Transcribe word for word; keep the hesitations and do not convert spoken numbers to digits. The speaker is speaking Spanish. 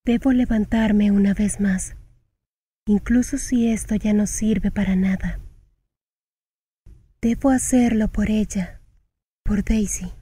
Debo levantarme una vez más, incluso si esto ya no sirve para nada. Debo hacerlo por ella, por Daisy.